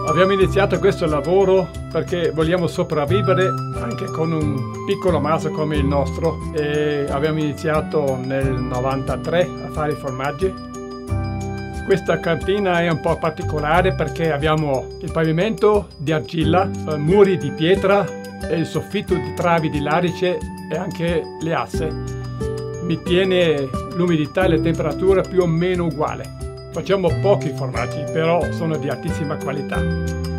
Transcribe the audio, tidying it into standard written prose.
Abbiamo iniziato questo lavoro perché vogliamo sopravvivere anche con un piccolo maso come il nostro e abbiamo iniziato nel 93 a fare i formaggi. Questa cantina è un po' particolare perché abbiamo il pavimento di argilla, muri di pietra e il soffitto di travi di larice e anche le asse. Mi tiene l'umidità e la temperatura più o meno uguale. Facciamo pochi formaggi, però sono di altissima qualità.